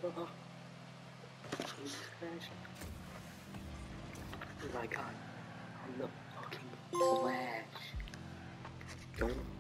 Oh, Jesus Christ. Oh my god. I'm the fucking Flash. Don't